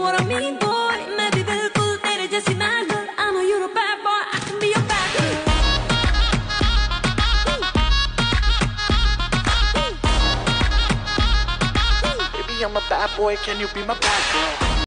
what I mean, boy. मैं भी बिल्कुल तेरे जैसी mad girl. I'm a Euro bad boy, I can be your bad girl. Baby, I'm a bad boy, can you be my bad girl?